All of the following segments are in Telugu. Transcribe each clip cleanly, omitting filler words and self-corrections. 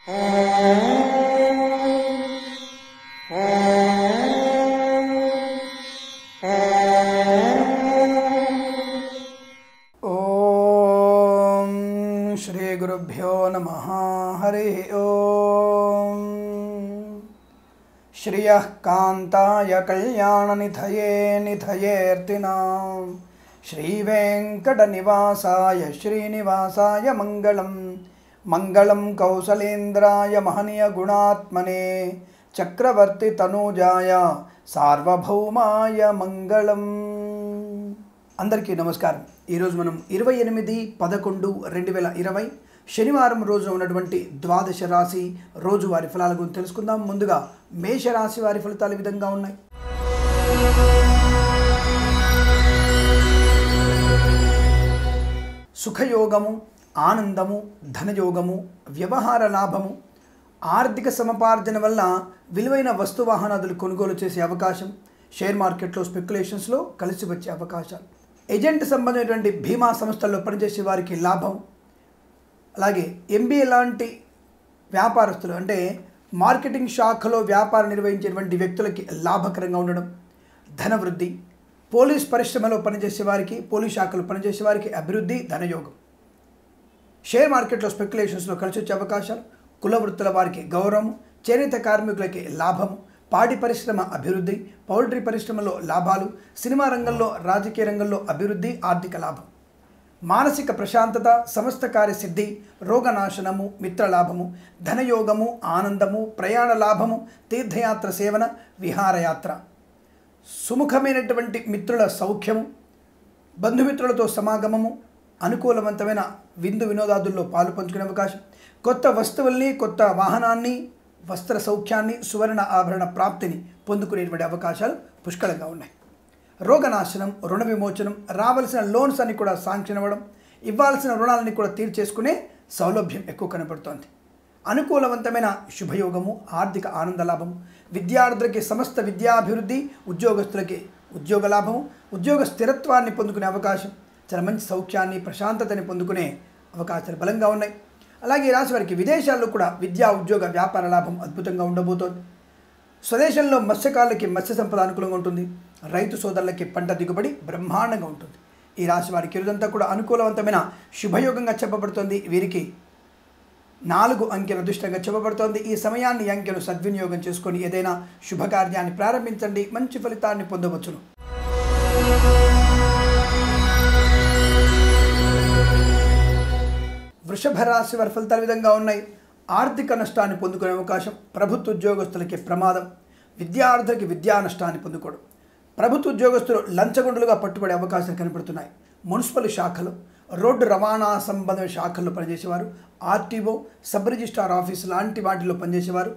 ओम श्री गुरुभ्यो नमः। हरि ओम। श्रियः कांताय कल्याणनिधये निधयेऽर्थिनां श्रीवेंकटनिवासाय श्रीनिवासाय मंगलम मंगलम कौसलेन्द्राय महनीय गुणात्मने चक्रवर्ती तनूजाय सार्वभौमाय मंगलम। అందరికీ నమస్కారం। ఈరోజు మనం 28/11/2020 శనివారం రోజున ఉన్నటువంటి ద్వాదశ రాశి రోజువారీ ఫలాల గురించి తెలుసుకుందాం। ముందుగా మేషరాశి వారి ఫలితాలు ఈ విధంగా ఉన్నాయి। సుఖయోగము, ఆనందము, ధనయోగము, వ్యవహార లాభము, ఆర్థిక సముపార్జన వల్ల విలువైన వస్తువాహనాదులు కొనుగోలు చేసే అవకాశం, షేర్ మార్కెట్లో స్పెక్యులేషన్స్లో కలిసి వచ్చే అవకాశాలు, ఏజెంట్ సంబంధమైనటువంటి బీమా సంస్థల్లో పనిచేసే వారికి లాభం, అలాగే ఎంబీఏ లాంటి వ్యాపారస్తులు అంటే మార్కెటింగ్ శాఖలో వ్యాపారం నిర్వహించేటువంటి వ్యక్తులకి లాభకరంగా ఉండడం, ధనవృద్ధి, పోలీస్ పరిశ్రమలో పనిచేసే వారికి, పోలీస్ శాఖలో పనిచేసే వారికి అభివృద్ధి, ధనయోగం, షేర్ మార్కెట్లో స్పెక్యులేషన్స్లో కలిసి వచ్చే అవకాశాలు, కుల వృత్తుల వారికి గౌరవం, చేనేత కార్మికులకి లాభము, పాడి పరిశ్రమ అభివృద్ధి, పౌల్ట్రీ పరిశ్రమలో లాభాలు, సినిమా రంగంలో, రాజకీయ రంగంలో అభివృద్ధి, ఆర్థిక లాభం, మానసిక ప్రశాంతత, సమస్త కార్యసిద్ధి, రోగనాశనము, మిత్రలాభము, ధనయోగము, ఆనందము, ప్రయాణ లాభము, తీర్థయాత్ర సేవన, విహారయాత్ర, సుముఖమైనటువంటి మిత్రుల సౌఖ్యము, బంధుమిత్రులతో సమాగమము, అనుకూలవంతమైన విందు వినోదాదుల్లో పాలు పంచుకునే అవకాశం, కొత్త వస్తువుల్ని, కొత్త వాహనాన్ని, వస్త్ర సౌఖ్యాన్ని, సువర్ణ ఆభరణ ప్రాప్తిని పొందుకునేటువంటి అవకాశాలు పుష్కలంగా ఉన్నాయి। రోగనాశనం, రుణ విమోచనం, రావాల్సిన లోన్స్ అన్ని కూడా శాంక్షన్ అవ్వడం, ఇవ్వాల్సిన రుణాలని కూడా తీర్చేసుకునే సౌలభ్యం ఎక్కువ కనబడుతోంది। అనుకూలవంతమైన శుభయోగము, ఆర్థిక ఆనంద లాభము, విద్యార్థులకి సమస్త విద్యాభివృద్ధి, ఉద్యోగస్తులకి ఉద్యోగ లాభము, ఉద్యోగ స్థిరత్వాన్ని పొందుకునే అవకాశం, చాలా మంచి సౌఖ్యాన్ని, ప్రశాంతతని పొందుకునే అవకాశాలు బలంగా ఉన్నాయి। అలాగే ఈ రాశి వారికి విదేశాల్లో కూడా విద్యా, ఉద్యోగ, వ్యాపార లాభం అద్భుతంగా ఉండబోతోంది। స్వదేశంలో మత్స్యకారులకి మత్స్య సంపద అనుకూలంగా ఉంటుంది। రైతు సోదరులకి పంట దిగుబడి బ్రహ్మాండంగా ఉంటుంది। ఈ రాశి వారికి ఇరుదంతా కూడా అనుకూలవంతమైన శుభయోగంగా చెప్పబడుతోంది। వీరికి 4 అంకెల అదృష్టంగా చెప్పబడుతోంది। ఈ సమయాన్ని, ఈ అంకెను సద్వినియోగం చేసుకొని ఏదైనా శుభకార్యాన్ని ప్రారంభించండి, మంచి ఫలితాన్ని పొందవచ్చును। వృషభ రాశి వారి ఫలితాల విధంగా ఉన్నాయి। ఆర్థిక నష్టాన్ని పొందుకునే అవకాశం, ప్రభుత్వ ఉద్యోగస్తులకి ప్రమాదం, విద్యార్థులకి విద్యా నష్టాన్ని పొందుకోవడం, ప్రభుత్వ ఉద్యోగస్తులు లంచగొండులుగా పట్టుబడే అవకాశాలు కనపడుతున్నాయి। మున్సిపల్ శాఖలు, రోడ్డు రవాణా సంబంధమైన శాఖల్లో పనిచేసేవారు, ఆర్టీఓ, సబ్ రిజిస్ట్రార్ ఆఫీస్ లాంటి వాటిల్లో పనిచేసేవారు,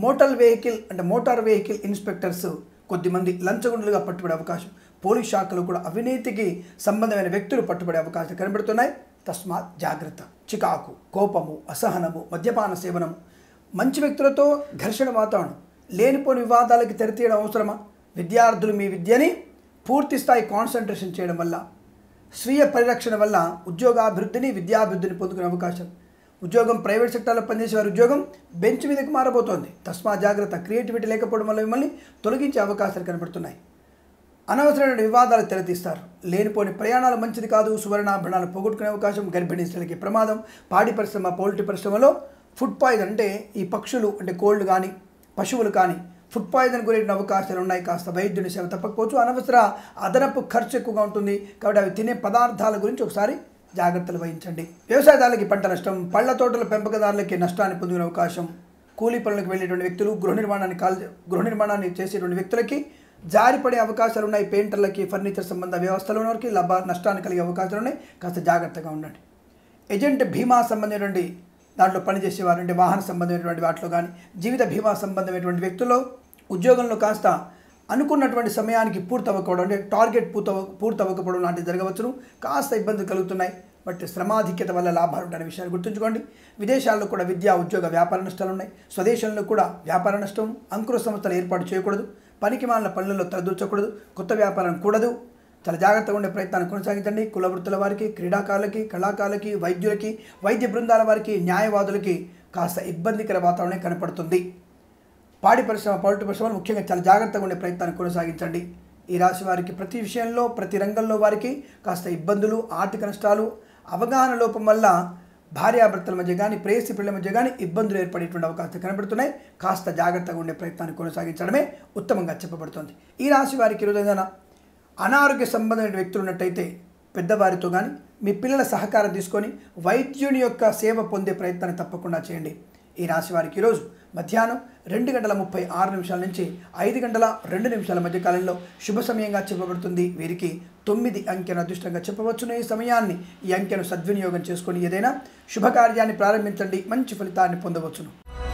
మోటార్ వెహికల్ ఇన్స్పెక్టర్స్ కొద్దిమంది లంచగొండులుగా పట్టుబడే అవకాశం, పోలీస్ శాఖలో కూడా అవినీతికి సంబంధమైన వ్యక్తులు పట్టుబడే అవకాశాలు కనబడుతున్నాయి। తస్మాత్ జాగ్రత్త। చికాకు, కోపము, అసహనము, మద్యపాన సేవనము, మంచి వ్యక్తులతో ఘర్షణ వాతావరణం, లేనిపోని వివాదాలకి తెరతీయడం అవసరమా? విద్యార్థులు మీ విద్యని పూర్తి స్థాయి కాన్సన్ట్రేషన్ చేయడం వల్ల, స్వీయ పరిరక్షణ వల్ల ఉద్యోగాభివృద్ధిని, విద్యాభివృద్ధిని పొందుకునే అవకాశం, ఉద్యోగం ప్రైవేట్ సెక్టార్లో పనిచేసేవారి ఉద్యోగం బెంచ్ మీదకి మారబోతోంది। తస్మాత్ జాగ్రత్త। క్రియేటివిటీ లేకపోవడం వల్ల మిమ్మల్ని తొలగించే అవకాశాలు కనబడుతున్నాయి। అనవసరమైన వివాదాలు తెరతీస్తారు। లేనిపోని ప్రయాణాలు మంచిది కాదు। సువర్ణాభరణాలు పోగొట్టుకునే అవకాశం, గర్భిణీ స్త్రీలకి ప్రమాదం, పాడి పరిశ్రమ, పౌల్ట్రీ పరిశ్రమలో ఫుడ్ పాయిజన్ అంటే ఈ పక్షులు అంటే కోళ్ళు కానీ, పశువులు కానీ ఫుడ్ పాయిజన్ గురైన అవకాశాలు ఉన్నాయి। కాస్త వైద్యుని సేవ తప్పకపోవచ్చు। అనవసర అదనపు ఖర్చు ఎక్కువగా ఉంటుంది కాబట్టి అవి తినే పదార్థాల గురించి ఒకసారి జాగ్రత్తలు వహించండి। వ్యవసాయదారులకి పంట నష్టం, పళ్ల తోటల పెంపకదారులకి నష్టాన్ని పొందుకునే అవకాశం, కూలీ పనులకు వెళ్ళేటువంటి వ్యక్తులు, గృహ నిర్మాణాన్ని చేసేటువంటి వ్యక్తులకి జారిపడే అవకాశాలు ఉన్నాయి। పెయింటర్లకి, ఫర్నిచర్ సంబంధ వ్యవస్థల వారికి నష్టాన్ని కలిగే అవకాశాలు ఉన్నాయి। కాస్త జాగ్రత్తగా ఉండండి। ఏజెంట్ బీమా సంబంధమైనటువంటి దాంట్లో పనిచేసేవారు అంటే వాహన సంబంధమైనటువంటి వాటిలో కానీ, జీవిత బీమా సంబంధమైనటువంటి వ్యక్తుల్లో ఉద్యోగంలో కాస్త అనుకున్నటువంటి సమయానికి పూర్తవ్వకపోవడం అంటే టార్గెట్ పూర్తవ్వకపోవడం లాంటివి జరగవచ్చును। కాస్త ఇబ్బందులు కలుగుతున్నాయి। బట్ శ్రమాధిక్యత వల్ల లాభాలు ఉంటాయనే విషయాన్ని గుర్తుంచుకోండి। విదేశాల్లో కూడా విద్యా, ఉద్యోగ, వ్యాపార నష్టాలు ఉన్నాయి। స్వదేశంలో కూడా వ్యాపార నష్టం, అంకుర సంస్థలు ఏర్పాటు చేయకూడదు, పనికిమాలిన పనులలో తలదూర్చకూడదు, కొత్త వ్యాపారం కూడదు। చాలా జాగ్రత్తగా ఉండే ప్రయత్నాన్ని కొనసాగించండి। కుల వృత్తుల వారికి, క్రీడాకారులకి, కళాకారులకి, వైద్యులకి, వైద్య బృందాల వారికి, న్యాయవాదులకి కాస్త ఇబ్బందికర వాతావరణం కనపడుతుంది. పాడి పరిశ్రమ, పౌల్ట్రీ పరిశ్రమలు ముఖ్యంగా చాలా జాగ్రత్తగా ఉండే ప్రయత్నాన్ని కొనసాగించండి. ఈ రాశి వారికి ప్రతి విషయంలో, ప్రతి రంగంలో వారికి కాస్త ఇబ్బందులు, ఆర్థిక నష్టాలు, అవగాహన లోపం వల్ల భార్యాభర్తల మధ్య కానీ, ప్రేయసి పిల్లల మధ్య కానీ ఇబ్బందులు ఏర్పడేటువంటి అవకాశాలు కనబడుతున్నాయి. కాస్త జాగ్రత్తగా ఉండే ప్రయత్నాన్ని కొనసాగించడమే ఉత్తమంగా చెప్పబడుతుంది. ఈ రాశి వారికి ఈరోజు ఏదైనా అనారోగ్య సంబంధమైన వ్యక్తులు ఉన్నట్టయితే పెద్దవారితో కానీ మీ పిల్లల సహకారం తీసుకొని వైద్యుని యొక్క సేవ పొందే ప్రయత్నాన్ని తప్పకుండా చేయండి. ఈ రాశి వారికి ఈరోజు మధ్యాహ్నం 2:36 నుంచి 5:02 మధ్య కాలంలో శుభ సమయంగా చెప్పబడుతుంది. వీరికి 9 అంకెను అదృష్టంగా చెప్పవచ్చును. ఈ సమయాన్ని, ఈ అంకెను సద్వినియోగం చేసుకొని ఏదైనా శుభకార్యాన్ని ప్రారంభించండి, మంచి ఫలితాన్ని పొందవచ్చును.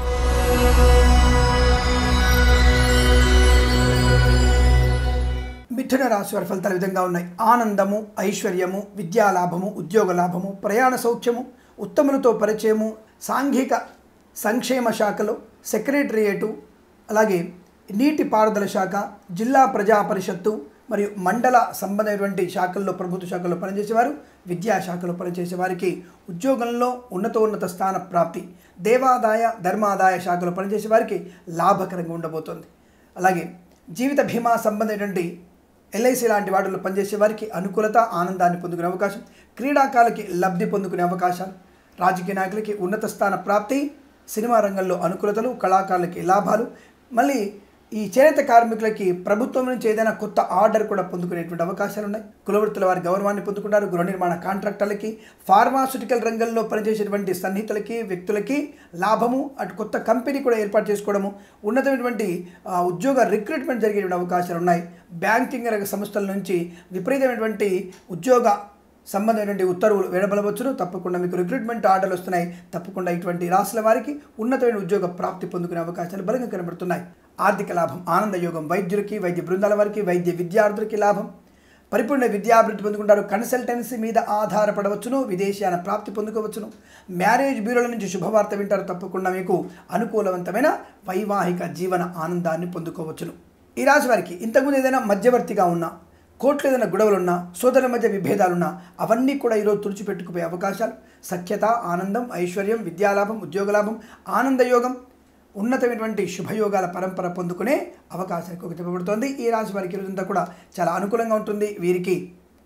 మిథున రాశి వారి ఫలితాలు విధంగా ఉన్నాయి. ఆనందము, ఐశ్వర్యము, విద్యాలాభము, ఉద్యోగ లాభము, ప్రయాణ సౌఖ్యము, ఉత్తములతో పరిచయము, సాంఘిక సంక్షేమ శాఖలో సెక్రటరియేటు, అలాగే నీటిపారుదల శాఖ, జిల్లా ప్రజా పరిషత్తు మరియు మండల సంబంధమైనటువంటి శాఖల్లో, ప్రభుత్వ శాఖల్లో పనిచేసేవారు, విద్యాశాఖలో పనిచేసే వారికి ఉద్యోగంలో ఉన్నత స్థాన ప్రాప్తి, దేవాదాయ ధర్మాదాయ శాఖలో పనిచేసే వారికి లాభకరంగా ఉండబోతోంది. అలాగే జీవిత బీమా సంబంధమైనటువంటి ఎల్ఐసి లాంటి వాటిలో పనిచేసే వారికి అనుకూలత, ఆనందాన్ని పొందుకునే అవకాశం, క్రీడాకారులకి లబ్ధి పొందుకునే అవకాశాలు, రాజకీయ నాయకులకి ఉన్నత స్థాన ప్రాప్తి, సినిమా రంగంలో అనుకూలతలు, కళాకారులకి లాభాలు, మళ్ళీ ఈ చేనేత కార్మికులకి ప్రభుత్వం నుంచి ఏదైనా కొత్త ఆర్డర్ కూడా పొందుకునేటువంటి అవకాశాలు ఉన్నాయి. కులవృత్తుల వారి గౌరవాన్ని పొందుకుంటారు. గృహ నిర్మాణ కాంట్రాక్టర్లకి, ఫార్మాస్యూటికల్ రంగంలో పనిచేసేటువంటి సన్నిహితులకి, వ్యక్తులకి లాభము, అటు కొత్త కంపెనీ కూడా ఏర్పాటు చేసుకోవడము, ఉన్నతమైనటువంటి ఉద్యోగ రిక్రూట్మెంట్ జరిగేటువంటి అవకాశాలు ఉన్నాయి. బ్యాంకింగ్ రంగ సంస్థల నుంచి విపరీతమైనటువంటి ఉద్యోగ సంబంధమైనటువంటి ఉత్తర్వులు వెలువడవచ్చును. తప్పకుండా మీకు రిక్రూట్మెంట్ ఆర్డర్లు వస్తున్నాయి. తప్పకుండా ఇటువంటి రాశుల వారికి ఉన్నతమైన ఉద్యోగ ప్రాప్తి పొందుకునే అవకాశాలు బలంగా కనబడుతున్నాయి. ఆర్థిక లాభం, ఆనందయోగం, వైద్యులకి, వైద్య బృందాల వారికి, వైద్య విద్యార్థులకి లాభం, పరిపూర్ణ విద్యాభివృద్ధి పొందుకుంటారు. కన్సల్టెన్సీ మీద ఆధారపడవచ్చును. విదేశీయాన ప్రాప్తి పొందుకోవచ్చును. మ్యారేజ్ బ్యూరోల నుంచి శుభవార్త వింటారు. తప్పకుండా మీకు అనుకూలవంతమైన వైవాహిక జీవన ఆనందాన్ని పొందుకోవచ్చును. ఈ రాశి వారికి ఇంతకుముందు ఏదైనా మధ్యవర్తిగా ఉన్నా, కోర్టులో ఏదైనా గొడవలున్నా, సోదరుల మధ్య విభేదాలున్నా అవన్నీ కూడా ఈరోజు తుడిచిపెట్టుకుపోయే అవకాశాలు, సఖ్యత, ఆనందం, ఐశ్వర్యం, విద్యాలాభం, ఉద్యోగలాభం, ఆనందయోగం, ఉన్నతమైనటువంటి శుభయోగాల పరంపర పొందుకునే అవకాశం ఎక్కువగా చెప్పబడుతోంది. ఈ రాశి వారికి ఈరోజంతా కూడా చాలా అనుకూలంగా ఉంటుంది. వీరికి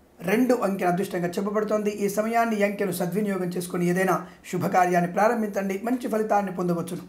2 అంకెను అదృష్టంగా చెప్పబడుతోంది. ఈ సమయాన్ని, ఈ అంకెను సద్వినియోగం చేసుకుని ఏదైనా శుభకార్యాన్ని ప్రారంభించండి, మంచి ఫలితాన్ని పొందవచ్చును.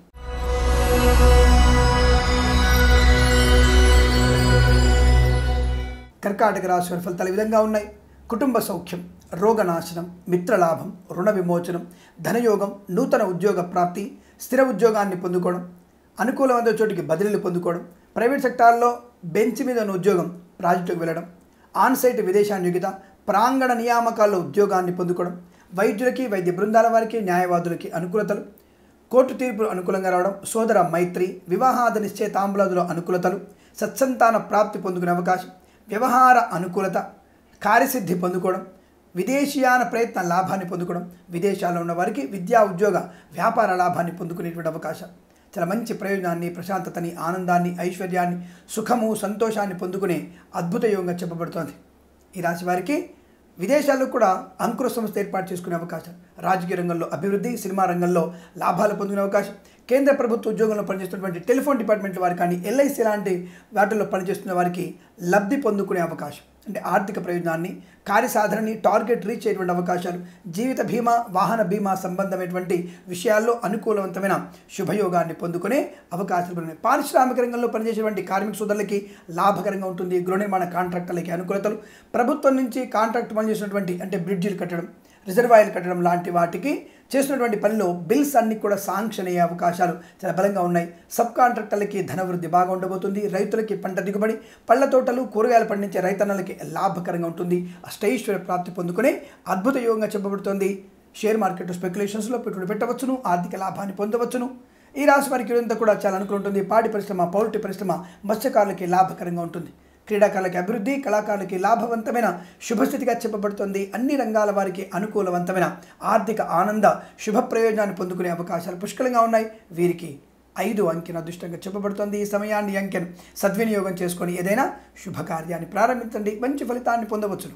కర్కాటక రాశి వారి ఫలితాలు ఈ విధంగా ఉన్నాయి. కుటుంబ సౌఖ్యం, రోగనాశనం, మిత్రలాభం, రుణ విమోచనం, ధనయోగం, నూతన ఉద్యోగ ప్రాప్తి, స్థిర ఉద్యోగాన్ని పొందుకోవడం, అనుకూలమైన చోటికి బదిలీలు పొందుకోవడం, ప్రైవేట్ సెక్టార్లో బెంచ్ మీద ఉన్న ఉద్యోగం ప్రాజెక్టుకు వెళ్ళడం, ఆన్సైట్ విదేశాన్యోగ్యత, ప్రాంగణ నియామకాల్లో ఉద్యోగాన్ని పొందుకోవడం, వైద్యులకి, వైద్య బృందాల వారికి, న్యాయవాదులకి అనుకూలతలు, కోర్టు తీర్పులు అనుకూలంగా రావడం, సోదర మైత్రి, వివాహాద నిశ్చయితాంబులాదుల అనుకూలతలు, సత్సంతాన ప్రాప్తి పొందుకునే అవకాశం, వ్యవహార అనుకూలత, కార్యసిద్ధి పొందుకోవడం, విదేశీయాన ప్రయత్న లాభాన్ని పొందుకోవడం, విదేశాల్లో ఉన్న వారికి విద్యా, ఉద్యోగ, వ్యాపార లాభాన్ని పొందుకునేటువంటి అవకాశం, చాలా మంచి ప్రయోజనాన్ని, ప్రశాంతతని, ఆనందాన్ని, ఐశ్వర్యాన్ని, సుఖము, సంతోషాన్ని పొందుకునే అద్భుత యోగంగా చెప్పబడుతోంది. ఈ రాశి వారికి విదేశాల్లో కూడా అంకుర సంస్థ ఏర్పాటు చేసుకునే అవకాశం, రాజకీయ రంగంలో అభివృద్ధి, సినిమా రంగంలో లాభాలు పొందుకునే అవకాశం, కేంద్ర ప్రభుత్వ ఉద్యోగంలో పనిచేస్తున్నటువంటి టెలిఫోన్ డిపార్ట్మెంట్ వారికి కానీ, ఎల్ఐసి లాంటి వాటిల్లో పనిచేస్తున్న వారికి లబ్ధి పొందుకునే అవకాశం, అంటే ఆర్థిక ప్రయోజనాన్ని, కార్యసాధనని, టార్గెట్ రీచ్ అయ్యేటువంటి అవకాశాలు, జీవిత బీమా, వాహన బీమా సంబంధమైనటువంటి విషయాల్లో అనుకూలవంతమైన శుభయోగాన్ని పొందుకునే అవకాశాలు ఉన్నాయి. పారిశ్రామిక రంగంలో పనిచేసేటువంటి కార్మిక సోదరులకి లాభకరంగా ఉంటుంది. గృహ నిర్మాణ కాంట్రాక్టర్లకి అనుకూలతలు, ప్రభుత్వం నుంచి కాంట్రాక్ట్ పనిచేసినటువంటి, అంటే బ్రిడ్జిలు కట్టడం, రిజర్వాయర్లు కట్టడం లాంటి వాటికి చేసినటువంటి పనిలో బిల్స్ అన్ని కూడా శాంక్షన్ అయ్యే అవకాశాలు చాలా బలంగా ఉన్నాయి. సబ్ కాంట్రాక్టర్లకి ధనవృద్ధి బాగా ఉండబోతుంది. రైతులకి పంట దిగుబడి, పళ్ళ తోటలు, కూరగాయలు పండించే రైతన్నలకి లాభకరంగా ఉంటుంది. అష్టైశ్వర్య ప్రాప్తి పొందుకునే అద్భుత యోగంగా చెప్పబడుతోంది. షేర్ మార్కెట్ స్పెక్యులేషన్స్లో పెట్టుబడి పెట్టవచ్చును, ఆర్థిక లాభాన్ని పొందవచ్చును. ఈ రాశి వారికి ఇదంతా కూడా చాలా అనుకూలంగా ఉంటుంది. పాడి పరిశ్రమ, పౌల్ట్రీ పరిశ్రమ, మత్స్యకారులకి లాభకరంగా ఉంటుంది. క్రీడాకారులకి అభివృద్ధి, కళాకారులకి లాభవంతమైన శుభస్థితిగా చెప్పబడుతుంది. అన్ని రంగాల వారికి అనుకూలవంతమైన ఆర్థిక ఆనంద శుభ ప్రయోజనాన్ని పొందుకునే అవకాశాలు పుష్కలంగా ఉన్నాయి. వీరికి 5 అంకెను అదృష్టంగా చెప్పబడుతుంది. ఈ సమయాన్ని, ఈ అంకెను సద్వినియోగం చేసుకొని ఏదైనా శుభకార్యాన్ని ప్రారంభించండి, మంచి ఫలితాన్ని పొందవచ్చును.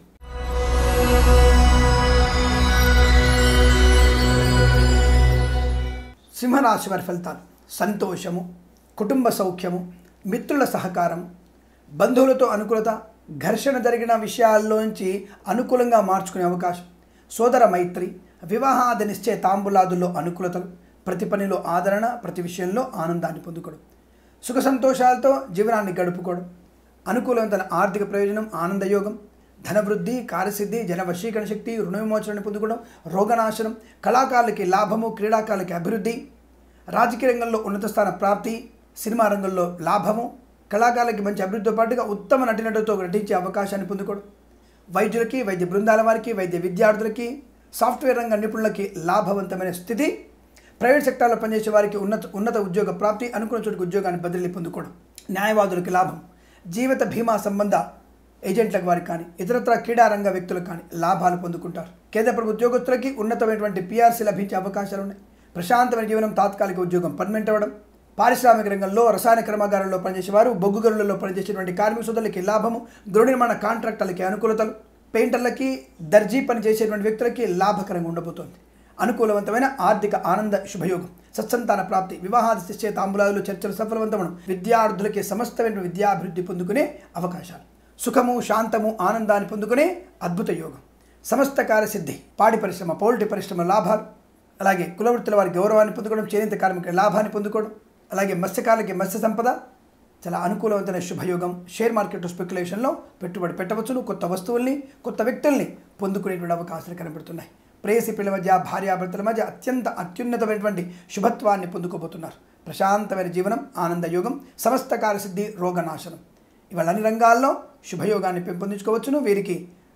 సింహరాశి వారి ఫలితాలు: సంతోషము, కుటుంబ సౌఖ్యము, మిత్రుల సహకారం, బంధువులతో అనుకూలత, ఘర్షణ జరిగిన విషయాల్లోంచి అనుకూలంగా మార్చుకునే అవకాశం, సోదర మైత్రి, వివాహాది నిశ్చయ తాంబూలాదుల్లో అనుకూలతలు, ప్రతి పనిలో ఆదరణ, ప్రతి విషయంలో ఆనందాన్ని పొందుకోవడం, సుఖ సంతోషాలతో జీవనాన్ని గడుపుకోవడం, అనుకూలవంతమైన ఆర్థిక ప్రయోజనం, ఆనందయోగం, ధనవృద్ధి, కార్యసిద్ధి, జనవశీకరణ శక్తి, రుణ విమోచనని పొందుకోవడం, రోగనాశనం, కళాకారులకి లాభము, క్రీడాకారులకి అభివృద్ధి, రాజకీయ రంగంలో ఉన్నత స్థాన ప్రాప్తి, సినిమా రంగంలో లాభము, కళాకారులకి మంచి అభివృద్ధితో పాటుగా ఉత్తమ నటినటుతో నటించే అవకాశాన్ని పొందుకోవడం, వైద్యులకి, వైద్య బృందాల వారికి, వైద్య విద్యార్థులకి, సాఫ్ట్వేర్ రంగ నిపుణులకి లాభవంతమైన స్థితి, ప్రైవేట్ సెక్టార్లో పనిచేసే వారికి ఉన్నత ఉద్యోగ ప్రాప్తి, అనుకున్న చోటుకు ఉద్యోగాన్ని బదిలీ పొందుకోవడం, న్యాయవాదులకి లాభం, జీవిత బీమా సంబంధ ఏజెంట్లకు వారికి కానీ, ఇతరత్ర క్రీడారంగ వ్యక్తులకు కానీ లాభాలు పొందుకుంటారు. కేంద్ర ప్రభుత్వ ఉద్యోగస్తులకి ఉన్నతమైనటువంటి పిఆర్సీ లభించే అవకాశాలు ఉన్నాయి. ప్రశాంతమైన జీవనం, తాత్కాలిక ఉద్యోగం పర్మనెంట్ అవ్వడం, పారిశ్రామిక రంగంలో, రసాయన కర్మాగారాల్లో పనిచేసేవారు, బొగ్గు గనులలో పనిచేసేటువంటి కార్మిక సోదరులకి లాభము, గృహ నిర్మాణ కాంట్రాక్టర్లకి అనుకూలతలు, పెయింటర్లకి, దర్జీ పనిచేసేటువంటి వ్యక్తులకి లాభకరంగా ఉండబోతోంది. అనుకూలవంతమైన ఆర్థిక ఆనంద శుభయోగం, సత్సంతాన ప్రాప్తి, వివాహాది నిశ్చయ తాంబూలాదులు, చర్చలు సఫలవంతమడం, విద్యార్థులకి సమస్తమైన విద్యాభివృద్ధి పొందుకునే అవకాశాలు, సుఖము, శాంతము, ఆనందాన్ని పొందుకునే అద్భుత యోగం, సమస్త కార్యసిద్ధి, పాడి పరిశ్రమ, పౌల్ట్రీ పరిశ్రమ లాభాలు, అలాగే కులవృత్తుల వారి గౌరవాన్ని పొందుకోవడం, చేనేత కార్మికుల లాభాన్ని పొందుకోవడం, అలాగే మత్స్యకారులకి మత్స్య సంపద, చాలా అనుకూలవంతమైన శుభయోగం. షేర్ మార్కెట్ స్పెక్యులేషన్లో పెట్టుబడి పెట్టవచ్చును. కొత్త వస్తువుల్ని, కొత్త వ్యక్తుల్ని పొందుకునేటువంటి అవకాశాలు కనబడుతున్నాయి. ప్రేయసి పిల్లల మధ్య, భార్యాభర్తల మధ్య అత్యున్నతమైనటువంటి శుభత్వాన్ని పొందుకోబోతున్నారు. ప్రశాంతమైన జీవనం, ఆనందయోగం, సమస్త కార్యసిద్ధి, రోగనాశనం, ఇవాళ అన్ని రంగాల్లో శుభయోగాన్ని పెంపొందించుకోవచ్చును. వీరికి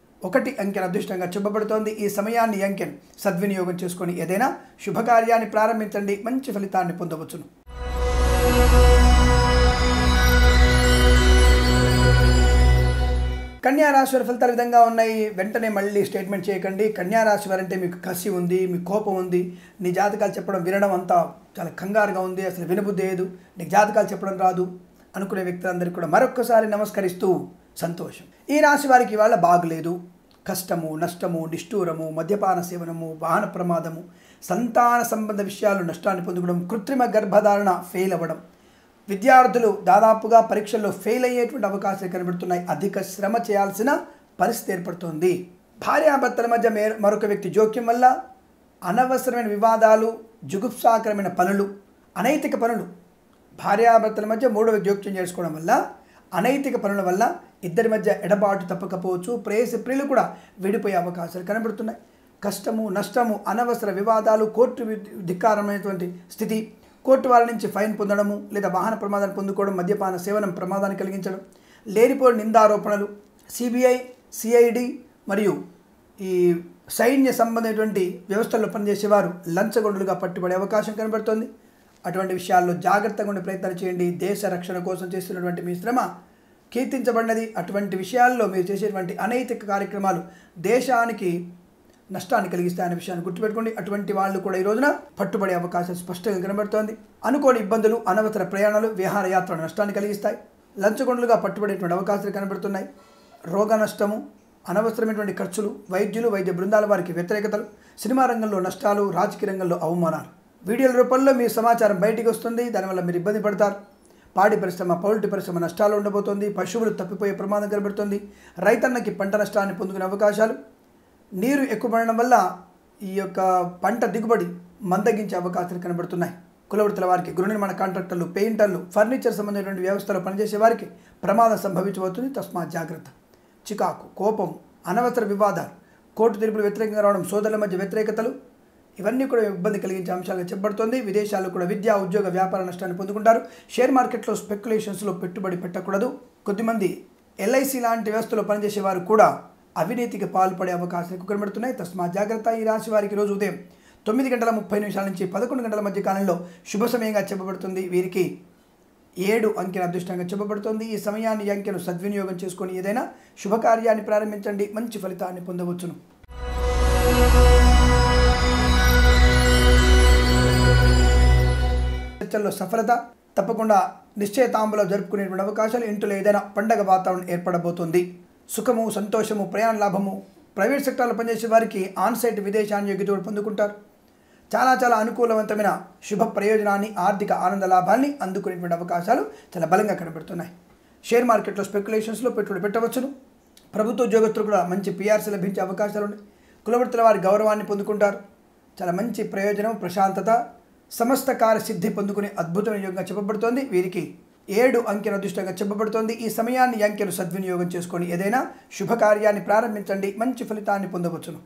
1 అంకెను అదృష్టంగా చెప్పబడుతోంది. ఈ సమయాన్ని, ఈ అంకెను సద్వినియోగం చేసుకొని ఏదైనా శుభకార్యాన్ని ప్రారంభించండి, మంచి ఫలితాన్ని పొందవచ్చును. కన్యా రాశి వారి ఫలితాలు విధంగా ఉన్నాయి. వెంటనే మళ్ళీ స్టేట్మెంట్ చేయకండి. కన్యా రాశి వారంటే మీకు కసి ఉంది, మీకు కోపం ఉంది, నీ జాతకాలు చెప్పడం వినడం అంతా చాలా కంగారుగా ఉంది, అసలు వినబుద్ధి లేదు, నీకు జాతకాలు చెప్పడం రాదు అనుకునే వ్యక్తులందరికీ కూడా మరొక్కసారి నమస్కరిస్తూ సంతోషం. ఈ రాశి వారికి ఇవాళ బాగులేదు. కష్టము, నష్టము, నిష్ఠూరము, మద్యపాన సేవనము, వాహన ప్రమాదము, సంతాన సంబంధ విషయాలు నష్టాన్ని పొందడం, కృత్రిమ గర్భధారణ ఫెయిల్ అవ్వడం, విద్యార్థులు దాదాపుగా పరీక్షల్లో ఫెయిల్ అయ్యేటువంటి అవకాశాలు కనబడుతున్నాయి. అధిక శ్రమ చేయాల్సిన పరిస్థితి ఏర్పడుతుంది. భార్యాభర్తల మధ్య మరొక వ్యక్తి జోక్యం వల్ల అనవసరమైన వివాదాలు, జుగుప్సాకరమైన పనులు, అనైతిక పనులు, భార్యాభర్తల మధ్య మూడవ జోక్యం చేసుకోవడం వల్ల, అనైతిక పనుల వల్ల ఇద్దరి మధ్య ఎడబాటు తప్పకపోవచ్చు. ప్రేయసి ప్రియులు కూడా విడిపోయే అవకాశాలు కనబడుతున్నాయి. కష్టము, నష్టము, అనవసర వివాదాలు, కోర్టు ధిక్కారమైనటువంటి స్థితి, కోర్టు వారి నుంచి ఫైన్ పొందడము, లేదా వాహన ప్రమాదాన్ని పొందుకోవడం, మద్యపాన సేవనం ప్రమాదాన్ని కలిగించడం, లేనిపోని నిందారోపణలు, సిబిఐ, సిఐడి మరియు ఈ సైన్య సంబంధమైనటువంటి వ్యవస్థల్లో పనిచేసేవారు లంచగొండులుగా పట్టుబడే అవకాశం కనబడుతోంది. అటువంటి విషయాల్లో జాగ్రత్తగా ఉండే ప్రయత్నాలు చేయండి. దేశ రక్షణ కోసం చేస్తున్నటువంటి మీ శ్రమ కీర్తించబడినది. అటువంటి విషయాల్లో మీరు చేసేటువంటి అనైతిక కార్యక్రమాలు దేశానికి నష్టాన్ని కలిగిస్తాయనే విషయాన్ని గుర్తుపెట్టుకోండి. అటువంటి వాళ్ళు కూడా ఈ రోజున పట్టుబడే అవకాశం స్పష్టంగా కనబడుతోంది. అనుకోని ఇబ్బందులు, అనవసర ప్రయాణాలు, విహారయాత్రలు నష్టాన్ని కలిగిస్తాయి. లంచగొండలుగా పట్టుబడేటువంటి అవకాశాలు కనబడుతున్నాయి. రోగ నష్టము, అనవసరమైనటువంటి ఖర్చులు, వైద్యులు, వైద్య బృందాల వారికి వ్యతిరేకతలు, సినిమా రంగంలో నష్టాలు, రాజకీయ రంగంలో అవమానాలు, వీడియోల రూపంలో మీ సమాచారం బయటికి వస్తుంది. దానివల్ల మీరు ఇబ్బంది పడతారు. పాడి పరిశ్రమ, పౌల్ట్రీ పరిశ్రమ నష్టాలు ఉండబోతోంది. పశువులు తప్పిపోయే ప్రమాదం కనబడుతుంది. రైతన్నకి పంట నష్టాన్ని పొందుకునే అవకాశాలు, నీరు ఎక్కువ పడడం వల్ల ఈ యొక్క పంట దిగుబడి మందగించే అవకాశాలు కనబడుతున్నాయి. కులవృత్తుల వారికి, గృహ నిర్మాణ కాంట్రాక్టర్లు, పెయింటర్లు, ఫర్నిచర్ సంబంధించినటువంటి వ్యవస్థలో పనిచేసే వారికి ప్రమాదం సంభవించబోతుంది. తస్మాత్ జాగ్రత్త. చికాకు, కోపం, అనవసర వివాదాలు, కోర్టు తీర్పులు వ్యతిరేకంగా రావడం, సోదరుల మధ్య వ్యతిరేకతలు, ఇవన్నీ కూడా ఇబ్బంది కలిగించే అంశాలుగా చెప్పబడుతుంది. విదేశాల్లో కూడా విద్యా, ఉద్యోగ, వ్యాపార నష్టాన్ని పొందుకుంటారు. షేర్ మార్కెట్లో స్పెక్యులేషన్స్లో పెట్టుబడి పెట్టకూడదు. కొద్దిమంది ఎల్ఐసి లాంటి వ్యవస్థలో పనిచేసేవారు కూడా అవినీతికి పాల్పడే అవకాశాలు కనబడుతున్నాయి. తస్మాత్ జాగ్రత్త. ఈ రాశి వారికి రోజు ఉదయం 9:30 నుంచి 11 గంటల మధ్య కాలంలో శుభ సమయంగా చెప్పబడుతుంది. వీరికి 7 అంకెను అదృష్టంగా చెప్పబడుతుంది. ఈ సమయాన్ని, ఈ అంకెను సద్వినియోగం చేసుకొని ఏదైనా శుభకార్యాన్ని ప్రారంభించండి, మంచి ఫలితాన్ని పొందవచ్చును. చర్చల్లో సఫలత తప్పకుండా, నిశ్చయ తాంబూలం జరుపుకునేటువంటి అవకాశాలు, ఇంట్లో ఏదైనా పండగ వాతావరణం ఏర్పడబోతుంది. సుఖము, సంతోషము, ప్రయాణ లాభము, ప్రైవేట్ సెక్టార్లో పనిచేసే వారికి ఆన్సైట్ విదేశాన్ని యోగ్యత పొందుకుంటారు. చాలా చాలా అనుకూలవంతమైన శుభ ప్రయోజనాన్ని, ఆర్థిక ఆనంద లాభాన్ని అందుకునేటువంటి అవకాశాలు చాలా బలంగా కనబడుతున్నాయి. షేర్ మార్కెట్లో స్పెక్యులేషన్స్లో పెట్టుబడి పెట్టవచ్చును. ప్రభుత్వ ఉద్యోగస్తులు కూడా మంచి పిఆర్సీ లభించే అవకాశాలు ఉన్నాయి. కులవృత్తుల వారి గౌరవాన్ని పొందుకుంటారు. చాలా మంచి ప్రయోజనం, ప్రశాంతత, సమస్త కార్య సిద్ధి పొందుకునే అద్భుతమైన యోగంగా చెప్పబడుతోంది. వీరికి 7 అంకెను అదృష్టంగా చెప్పబడుతోంది. ఈ సమయాన్ని, ఈ అంకెను సద్వినియోగం చేసుకొని ఏదైనా శుభకార్యాన్ని ప్రారంభించండి, మంచి ఫలితాన్ని పొందవచ్చును.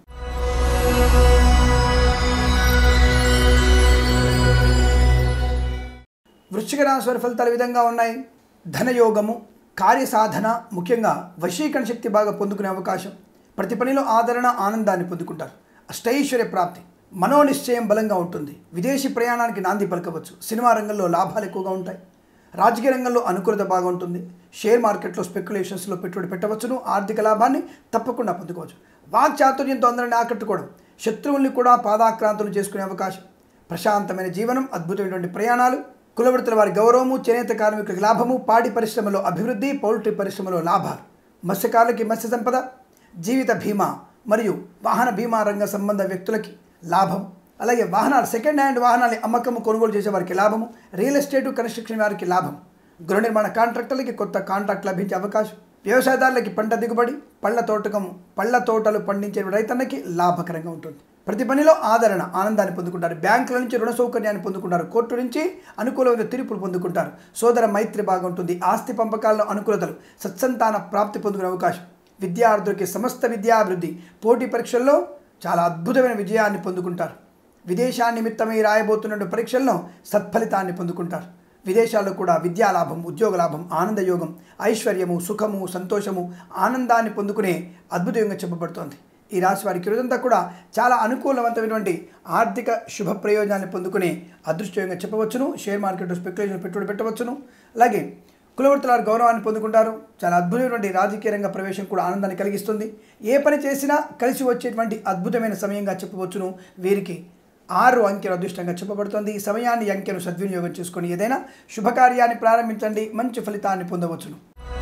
వృశ్చిక రాశి వారి ఫలితాలు ఈ విధంగా ఉన్నాయి. ధనయోగము, కార్యసాధన, ముఖ్యంగా వశీకరణ శక్తి బాగా పొందుకునే అవకాశం. ప్రతి పనిలో ఆదరణ, ఆనందాన్ని పొందుకుంటారు. అష్టైశ్వర్య ప్రాప్తి, మనోనిశ్చయం బలంగా ఉంటుంది. విదేశీ ప్రయాణానికి నాంది పలకవచ్చు. సినిమా రంగంలో లాభాలు ఎక్కువగా ఉంటాయి. రాజకీయ రంగంలో అనుకూలత బాగా ఉంటుంది. షేర్ మార్కెట్లో స్పెక్యులేషన్స్లో పెట్టుబడి పెట్టవచ్చును. ఆర్థిక లాభాన్ని తప్పకుండా పొందుకోవచ్చు. వాక్చాతుర్యంతో అందరిని ఆకట్టుకోవడం, శత్రువుల్ని కూడా పాదాక్రాంతులు చేసుకునే అవకాశం. ప్రశాంతమైన జీవనం, అద్భుతమైనటువంటి ప్రయాణాలు, కులవృత్తుల వారి గౌరవము, చేనేత కార్మికులకు లాభము, పాడి పరిశ్రమలో అభివృద్ధి, పౌల్ట్రీ పరిశ్రమలో లాభాలు, మత్స్యకారులకి మత్స్య సంపద, జీవిత బీమా మరియు వాహన బీమా రంగ సంబంధ వ్యక్తులకి లాభం. అలాగే వాహనాలు, సెకండ్ హ్యాండ్ వాహనాలు అమ్మకము, కొనుగోలు చేసే వారికి లాభము, రియల్ ఎస్టేట్, కన్స్ట్రక్షన్ వారికి లాభం, గృహ నిర్మాణ కాంట్రాక్టర్లకి కొత్త కాంట్రాక్ట్ లభించే అవకాశం, వ్యవసాయదారులకి పంట దిగుబడి, పళ్ళ తోటలు పండించే రైతన్నకి లాభకరంగా ఉంటుంది. ప్రతి పనిలో ఆదరణ, ఆనందాన్ని పొందుకుంటారు. బ్యాంకుల నుంచి రుణ సౌకర్యాన్ని పొందుకుంటారు. కోర్టు నుంచి అనుకూలమైన తీర్పులు పొందుకుంటారు. సోదర మైత్రి బాగుంటుంది. ఆస్తి పంపకాల్లో అనుకూలతలు, సత్సంతాన ప్రాప్తి పొందుకునే అవకాశం. విద్యార్థులకి సమస్త విద్యాభివృద్ధి, పోటీ పరీక్షల్లో చాలా అద్భుతమైన విజయాన్ని పొందుకుంటారు. విదేశా నిమిత్తమై రాయబోతున్న పరీక్షల్లో సత్ఫలితాన్ని పొందుకుంటారు. విదేశాల్లో కూడా విద్యాలాభం, ఉద్యోగ లాభం, ఆనందయోగం, ఐశ్వర్యము, సుఖము, సంతోషము, ఆనందాన్ని పొందుకునే అద్భుతంగా చెప్పబడుతోంది. ఈ రాశి వారికి రోజంతా కూడా చాలా అనుకూలవంతమైనటువంటి ఆర్థిక శుభ ప్రయోజనాన్ని పొందుకునే అదృష్టంగా చెప్పవచ్చును. షేర్ మార్కెట్ స్పెక్యులేషన్ పెట్టుబడి పెట్టవచ్చును. అలాగే కులవృత్తుల వారి గౌరవాన్ని పొందుకుంటారు. చాలా అద్భుతమైనటువంటి రాజకీయ రంగ ప్రవేశం కూడా ఆనందాన్ని కలిగిస్తుంది. ఏ పని చేసినా కలిసి వచ్చేటువంటి అద్భుతమైన సమయంగా చెప్పవచ్చును. వీరికి 6 అంకెలు అదృష్టంగా చెప్పబడుతుంది. ఈ సమయాన్ని, ఈ అంకెను సద్వినియోగం చేసుకొని ఏదైనా శుభకార్యాన్ని ప్రారంభించండి, మంచి ఫలితాన్ని పొందవచ్చును.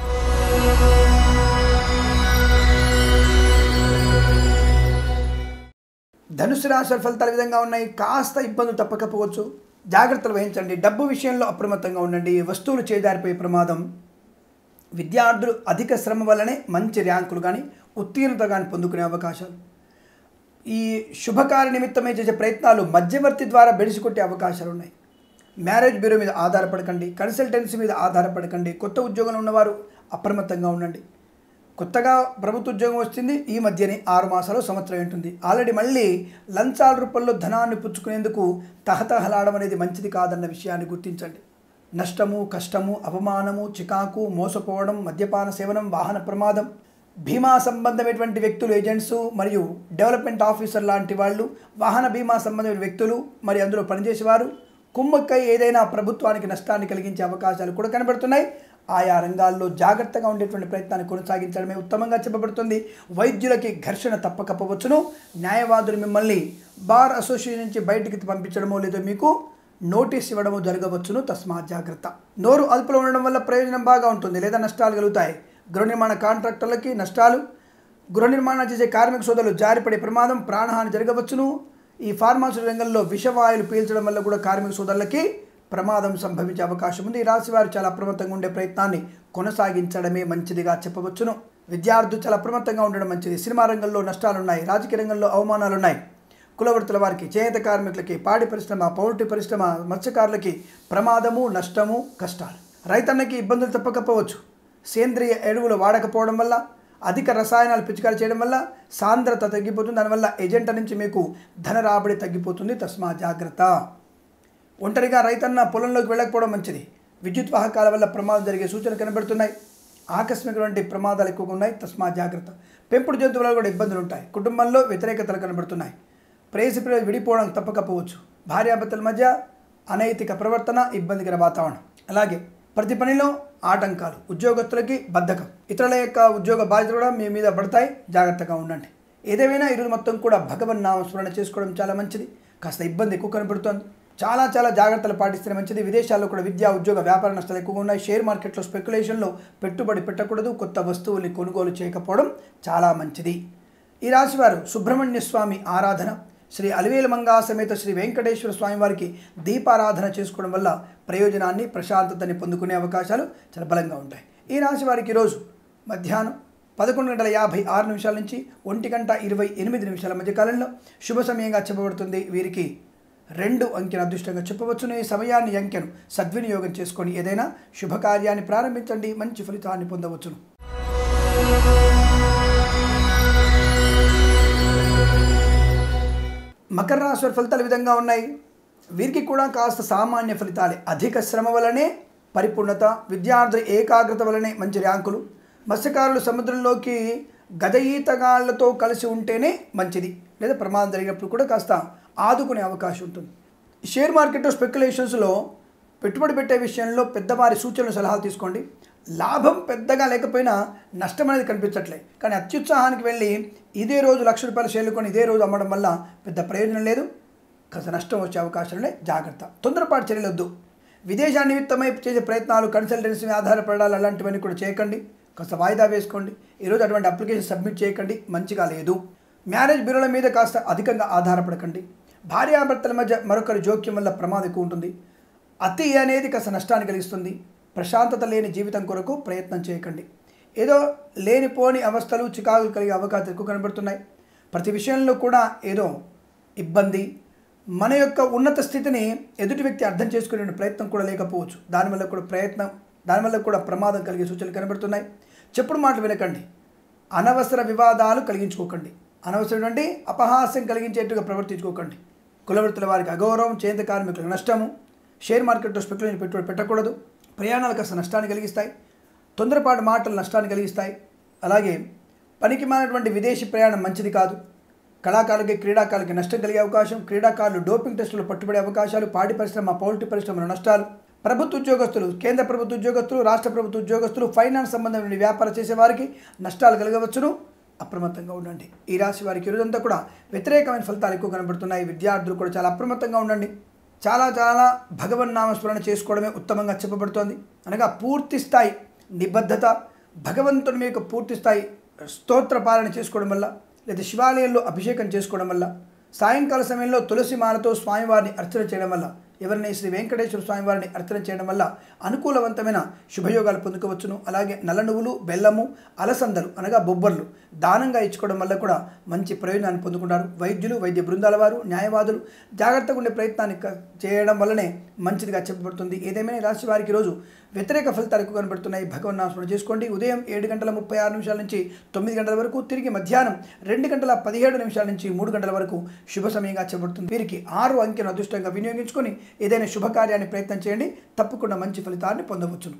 ధనుసు రాశి ఫలితాలు విధంగా ఉన్నాయి. కాస్త ఇబ్బందులు తప్పకపోవచ్చు, జాగ్రత్తలు వహించండి. డబ్బు విషయంలో అప్రమత్తంగా ఉండండి. వస్తువులు చేజారిపోయే ప్రమాదం. విద్యార్థులు అధిక శ్రమ వల్లనే మంచి ర్యాంకులు కానీ, ఉత్తీర్ణత కానీ పొందుకునే అవకాశాలు. ఈ శుభకార్య నిమిత్తమై చేసే ప్రయత్నాలు మధ్యవర్తి ద్వారా బెడిసికొట్టే అవకాశాలు ఉన్నాయి. మ్యారేజ్ బ్యూరో మీద ఆధారపడకండి, కన్సల్టెన్సీ మీద ఆధారపడకండి. కొత్త ఉద్యోగంలో ఉన్నవారు అప్రమత్తంగా ఉండండి. కొత్తగా ప్రభుత్వ ఉద్యోగం వచ్చింది, ఈ మధ్యనే 6 మాసాలు, సంవత్సరం ఉంటుంది. ఆల్రెడీ మళ్ళీ లంచాల రూపంలో ధనాన్ని పుచ్చుకునేందుకు తహతహలాడడం అనేది మంచిది కాదన్న విషయాన్ని గుర్తించండి. నష్టము, కష్టము, అవమానము, చికాకు, మోసపోవడం, మద్యపాన సేవనం, వాహన ప్రమాదం, బీమా సంబంధమైనటువంటి వ్యక్తులు, ఏజెంట్స్ మరియు డెవలప్మెంట్ ఆఫీసర్ లాంటి వాళ్ళు, వాహన బీమా సంబంధమైన వ్యక్తులు మరి అందులో పనిచేసేవారు కుమ్మక్కై ఏదైనా ప్రభుత్వానికి నష్టాన్ని కలిగించే అవకాశాలు కూడా కనబడుతున్నాయి. ఆయా రంగాల్లో జాగ్రత్తగా ఉండేటువంటి ప్రయత్నాన్ని కొనసాగించడమే ఉత్తమంగా చెప్పబడుతుంది. వైద్యులకి ఘర్షణ తప్పకపోవచ్చును. న్యాయవాదులు మిమ్మల్ని బార్ అసోసియేషన్ నుంచి బయటికి పంపించడమో లేదా మీకు నోటీస్ ఇవ్వడమో జరగవచ్చును. తస్మాత్ జాగ్రత్త. నోరు అదుపులో ఉండడం వల్ల ప్రయోజనం బాగా ఉంటుంది లేదా నష్టాలు కలుగుతాయి. గృహ నిర్మాణ కాంట్రాక్టర్లకి నష్టాలు, గృహ నిర్మాణం చేసే కార్మిక సోదరులు జారిపడే ప్రమాదం, ప్రాణహాని జరగవచ్చును. ఈ ఫార్మాసిటీ రంగంలో విషవాయులు పీల్చడం వల్ల కూడా కార్మిక సోదరులకి ప్రమాదం సంభవించే అవకాశం ఉంది. ఈ రాశి వారు చాలా అప్రమత్తంగా ఉండే ప్రయత్నాన్ని కొనసాగించడమే మంచిదిగా చెప్పవచ్చును. విద్యార్థులు చాలా అప్రమత్తంగా ఉండడం మంచిది. సినిమా రంగంలో నష్టాలున్నాయి, రాజకీయ రంగంలో అవమానాలున్నాయి. కులవృత్తుల వారికి, చేనేత కార్మికులకి, పాడి పరిశ్రమ, పౌల్ట్రీ పరిశ్రమ, మత్స్యకారులకి ప్రమాదము, నష్టము, కష్టాలు. రైతన్నకి ఇబ్బందులు తప్పకపోవచ్చు. సేంద్రియ ఎరువులు వాడకపోవడం వల్ల, అధిక రసాయనాలు పిచికారీ చేయడం వల్ల సాంద్రత తగ్గిపోతుంది. దానివల్ల ఏజెంట్ల నుంచి మీకు ధన రాబడి తగ్గిపోతుంది. తస్మా జాగ్రత్త. ఒంటరిగా రైతన్న పొలంలోకి వెళ్ళకపోవడం మంచిది. విద్యుత్ వాహకాల వల్ల ప్రమాదం జరిగే సూచనలు కనబడుతున్నాయి. ఆకస్మికమైన ప్రమాదాలు ఎక్కువగా ఉన్నాయి. తస్మా జాగ్రత్త. పెంపుడు జంతువులలో కూడా ఇబ్బందులు ఉంటాయి. కుటుంబంలో వ్యతిరేకతలు కనబడుతున్నాయి. ప్రేయసి ప్రియులు విడిపోవడం తప్పకపోవచ్చు. భార్యాభర్తల మధ్య అనైతిక ప్రవర్తన, ఇబ్బందికర వాతావరణం. అలాగే ప్రతి పనిలో ఆటంకాలు, ఉద్యోగస్తులకి బద్ధకం, ఇతరుల యొక్క ఉద్యోగ బాధ్యతలు కూడా మీ మీద పడతాయి. జాగ్రత్తగా ఉండండి. ఏదేమైనా ఈరోజు మొత్తం కూడా భగవన్ నామస్మరణ చేసుకోవడం చాలా మంచిది. కాస్త ఇబ్బంది ఎక్కువ కనబడుతోంది. చాలా జాగ్రత్తలు పాటిస్తే మంచిది. విదేశాల్లో కూడా విద్యా, ఉద్యోగ, వ్యాపార నష్టాలు ఎక్కువగా ఉన్నాయి. షేర్ మార్కెట్లో స్పెక్యులేషన్లో పెట్టుబడి పెట్టకూడదు. కొత్త వస్తువుల్ని కొనుగోలు చేయకపోవడం చాలా మంచిది. ఈ రాశివారు సుబ్రహ్మణ్య స్వామి ఆరాధన, శ్రీ అలివేలు మంగా సమేత శ్రీ వెంకటేశ్వర స్వామి వారికి దీపారాధన చేసుకోవడం వల్ల ప్రయోజనాన్ని ప్రశాంతతని పొందుకునే అవకాశాలు చాలా బలంగా ఉంటాయి. ఈ రాశి వారికి ఈరోజు మధ్యాహ్నం 11:56 నుంచి 1:28 మధ్య కాలంలో శుభ సమయంగా చెప్పబడుతుంది. వీరికి 2 అంకెను అదృష్టంగా చెప్పవచ్చును. ఈ సమయాన్ని అంకెను సద్వినియోగం చేసుకొని ఏదైనా శుభకార్యాన్ని ప్రారంభించండి, మంచి ఫలితాన్ని పొందవచ్చును. మకర రాశి వారి ఫలితాలు ఈ విధంగా ఉన్నాయి. వీరికి కూడా కాస్త సామాన్య ఫలితాలే. అధిక శ్రమ వలనే పరిపూర్ణత, విద్యార్థుల ఏకాగ్రత వలనే మంచి ర్యాంకులు, మత్స్యకారులు సముద్రంలోకి గద ఈతగాళ్లతో కలిసి ఉంటేనే మంచిది, లేదా ప్రమాదం జరిగినప్పుడు కూడా కాస్త ఆదుకునే అవకాశం ఉంటుంది. షేర్ మార్కెట్లో స్పెక్యులేషన్స్లో పెట్టుబడి పెట్టే విషయంలో పెద్దవారి సూచనలు సలహాలు తీసుకోండి. లాభం పెద్దగా లేకపోయినా నష్టం అనేది కనిపించట్లే, కానీ అత్యుత్సాహానికి వెళ్ళి ఇదే రోజు ₹1,00,000 షేర్లు కొని ఇదే రోజు అమ్మడం వల్ల పెద్ద ప్రయోజనం లేదు, కాస్త నష్టం వచ్చే అవకాశాలనే జాగ్రత్త. తొందరపాటు చర్యలు వద్దు. విదేశా నిమిత్తమై చేసే ప్రయత్నాలు, కన్సల్టెన్సీ ఆధారపడాలి అలాంటివన్నీ కూడా చేయకండి, కాస్త వాయిదా వేసుకోండి. ఈరోజు అటువంటి అప్లికేషన్ సబ్మిట్ చేయకండి, మంచిగా లేదు. మ్యారేజ్ బ్యూరోల మీద కాస్త అధికంగా ఆధారపడకండి. భార్యాభర్తల మధ్య మరొకరి జోక్యం వల్ల ప్రమాదం ఎక్కువ ఉంటుంది. అతి అనేది కాస్త నష్టాన్ని కలిగిస్తుంది. ప్రశాంతత లేని జీవితం కొరకు ప్రయత్నం చేయకండి. ఏదో లేనిపోని అవస్థలు, చికాకులు కలిగే అవకాశాలు ఎక్కువ కనబడుతున్నాయి. ప్రతి విషయంలో కూడా ఏదో ఇబ్బంది, మన యొక్క ఉన్నత స్థితిని ఎదుటి వ్యక్తి అర్థం చేసుకునే ప్రయత్నం కూడా లేకపోవచ్చు. దానివల్ల కూడా ప్రమాదం కలిగే సూచనలు కనబడుతున్నాయి. చెప్పుడు మాటలు వినకండి. అనవసర వివాదాలు కలిగించుకోకండి. అనవసరమైనటువంటి అపహాస్యం కలిగించేట్టుగా ప్రవర్తించుకోకండి. కులవృత్తుల వారికి అగౌరవం, చేనేత కార్మికులకు నష్టము, షేర్ మార్కెట్లో స్పెక్యులేషన్ పెట్టుబడి పెట్టకూడదు, ప్రయాణాలు కాస్త నష్టాన్ని కలిగిస్తాయి, తొందరపాటు మాటలు నష్టాన్ని కలిగిస్తాయి. అలాగే పనికి మానటువంటి విదేశీ ప్రయాణం మంచిది కాదు. కళాకారులకి, క్రీడాకారులకి నష్టం కలిగే అవకాశం, క్రీడాకారులు డోపింగ్ టెస్టులు పట్టుబడే అవకాశాలు, పాడి పరిశ్రమ, పౌల్ట్రీ పరిశ్రమల నష్టాలు, ప్రభుత్వ ఉద్యోగస్తులు, కేంద్ర ప్రభుత్వ ఉద్యోగస్తులు, రాష్ట్ర ప్రభుత్వ ఉద్యోగస్తులు, ఫైనాన్స్ సంబంధమైన వ్యాపారం చేసేవారికి నష్టాలు కలగవచ్చును. అప్రమత్తంగా ఉండండి. ఈ రాశి వారికి ఈరోజంతా కూడా వ్యతిరేకమైన ఫలితాలు ఎక్కువ కనబడుతున్నాయి. విద్యార్థులు కూడా చాలా అప్రమత్తంగా ఉండండి. చాలా భగవన్నామస్మరణ చేసుకోవడమే ఉత్తమంగా చెప్పబడుతోంది. అనగా పూర్తి స్థాయి నిబద్ధత, భగవంతుని యొక్క పూర్తి స్థాయి స్తోత్ర పాలన చేసుకోవడం వల్ల, లేదా శివాలయంలో అభిషేకం చేసుకోవడం వల్ల, సాయంకాల సమయంలో తులసి మాలతో స్వామివారిని అర్చన చేయడం వల్ల, ఎవరిని శ్రీ వెంకటేశ్వర స్వామివారిని అర్చన చేయడం వల్ల అనుకూలవంతమైన శుభయోగాలు పొందుకోవచ్చును. అలాగే నల్ల నువ్వులు, బెల్లము, అలసందలు అనగా బొబ్బర్లు దానంగా ఇచ్చుకోవడం వల్ల కూడా మంచి ప్రయోజనాన్ని పొందుకుంటారు. వైద్యులు, వైద్య బృందాల వారు, న్యాయవాదులు జాగ్రత్తగా ఉండే ప్రయత్నాన్ని చేయడం వల్లనే మంచిదిగా చెప్పబడుతుంది. ఏదేమైనా రాశి వారికి ఈరోజు వ్యతిరేక ఫలితాలు ఎక్కువ కనబడుతున్నాయి. భగవన్నామస్మరణ చేసుకోండి. ఉదయం 7:36 నుంచి 9 గంటల వరకు, తిరిగి మధ్యాహ్నం 2:17 నుంచి 3 గంటల వరకు శుభ సమయంగా చెప్పబడుతుంది. వీరికి 6 అంకెను అదృష్టంగా వినియోగించుకొని ఏదైనా శుభకార్యాన్ని ప్రయత్నం చేయండి, తప్పకుండా మంచి ఫలితాన్ని పొందవచ్చును.